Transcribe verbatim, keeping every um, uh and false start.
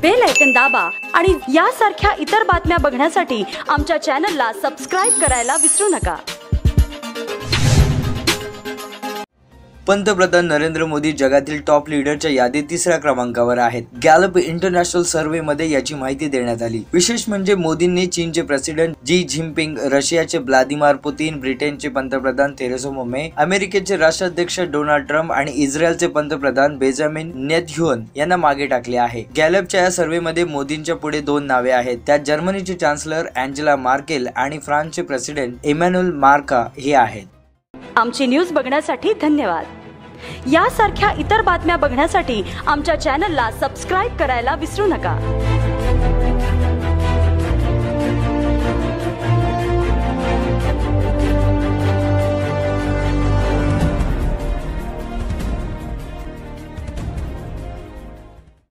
Bell icon दाबा आणि यासारख्या इतर बातम्या बघण्यासाठी आमच्या चॅनलला सबस्क्राइब करायला विसरू नका। पंतप्रधान नरेंद्र मोदी जगातील टॉप लीडरच्या यादीत तिसऱ्या क्रमांकावर आहेत। गॅलप इंटरनॅशनल सर्व्हे मध्ये याची माहिती देण्यात आली। विशेष म्हणजे मोदींनी चीनचे प्रेसिडेंट जी जिनपिंग, रशियाचे व्लादिमीर पुतिन, ब्रिटनचे पंतप्रधान थेरेसा मे, अमेरिकेचे राष्ट्राध्यक्ष डोनाल्ड ट्रम्प आणि इस्रायलचे पंतप्रधान बेंजामिन नेतन्याहू यांना मागे टाकले आहे। गॅलपच्या या सर्व्हे मध्ये मोदींच्या पुढे दोन नावे आहेत। त्यात जर्मनीचे चान्सलर अँजेला मार्केल आणि फ्रान्सचे प्रेसिडेंट इमॅन्युएल माक्राँ हे आहेत। आमची न्यूज बघण्यासाठी धन्यवाद। यासारख्या इतर बातम्या बघण्यासाठी आमच्या चॅनलला सबस्क्राइब करायला विसरू नका।